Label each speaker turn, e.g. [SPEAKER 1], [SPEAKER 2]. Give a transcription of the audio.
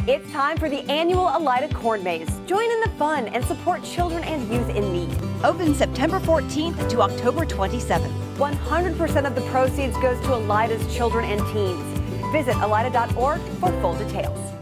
[SPEAKER 1] It's time for the annual Elida Corn Maze. Join in the fun and support children and youth in need.
[SPEAKER 2] Open September 14th to October 27th.
[SPEAKER 1] 100% of the proceeds goes to Elida's children and teens. Visit elida.org for full details.